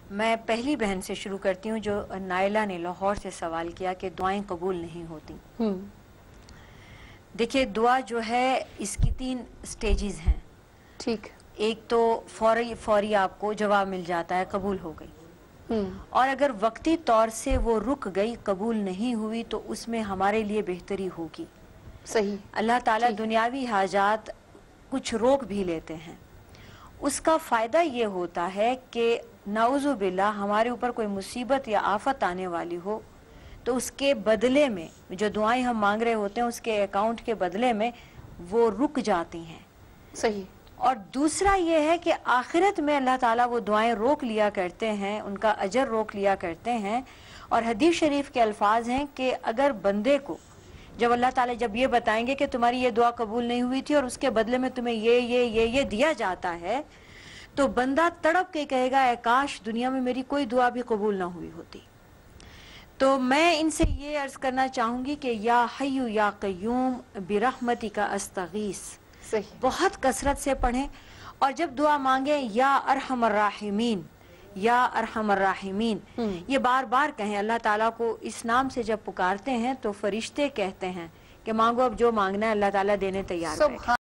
میں پہلی بہن سے شروع کرتی ہوں جو نائلہ نے لاہور سے سوال کیا کہ دعائیں قبول نہیں ہوتی. دیکھیے دعا جو ہے اس کی 3 سٹیجز ہیں. ٹھیک. ایک تو فوری آپ کو جواب مل جاتا ہے قبول ہو گئی، اور اگر وقتی طور سے وہ رک گئی قبول نہیں ہوئی تو اس میں ہمارے لیے بہتری ہوگی. صحیح. اللہ تعالیٰ دنیاوی حاجات کچھ روک بھی لیتے ہیں. اس کا فائدہ یہ ہوتا ہے کہ نعوذ باللہ ہمارے اوپر کوئی مصیبت یا آفت آنے والی ہو تو اس کے بدلے میں جو دعائیں ہم مانگ رہے ہوتے ہیں اس کے اکاؤنٹ کے بدلے میں وہ رک جاتی ہیں. صحیح. اور دوسرا یہ ہے کہ آخرت میں اللہ تعالیٰ وہ دعائیں روک لیا کرتے ہیں، ان کا اجر روک لیا کرتے ہیں. اور حدیث شریف کے الفاظ ہیں کہ اگر بندے کو جب اللہ تعالیٰ جب یہ بتائیں گے کہ تمہاری یہ دعا قبول نہیں ہوئی تھی اور اس کے بدلے میں تمہیں یہ دیا جاتا ہے، تو بندہ تڑپ کے کہے گا اے کاش دنیا میں میری کوئی دعا بھی قبول نہ ہوئی ہوتی. تو میں ان سے یہ عرض کرنا چاہوں گی کہ یا حی یا قیوم برحمتک استغیث بہت کثرت سے پڑھیں، اور جب دعا مانگیں یا ارحم الراحمین یا ارحم الراحمین یہ بار بار کہیں. اللہ تعالیٰ کو اس نام سے جب پکارتے ہیں تو فرشتے کہتے ہیں کہ مانگو اب جو مانگنا ہے اللہ تعالیٰ دینے تیار ہے.